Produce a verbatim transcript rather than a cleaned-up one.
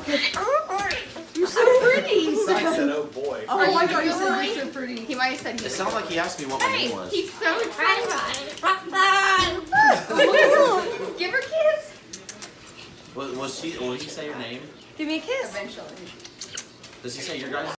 You're so pretty. I said, oh boy. Oh, I thought you said you're so pretty. He might have said he It sounds like he asked me what my Hey, name was. he's so excited. Give her a kiss. Was, was she? Will he say your name? Give me a kiss. Eventually. Does he say your guys'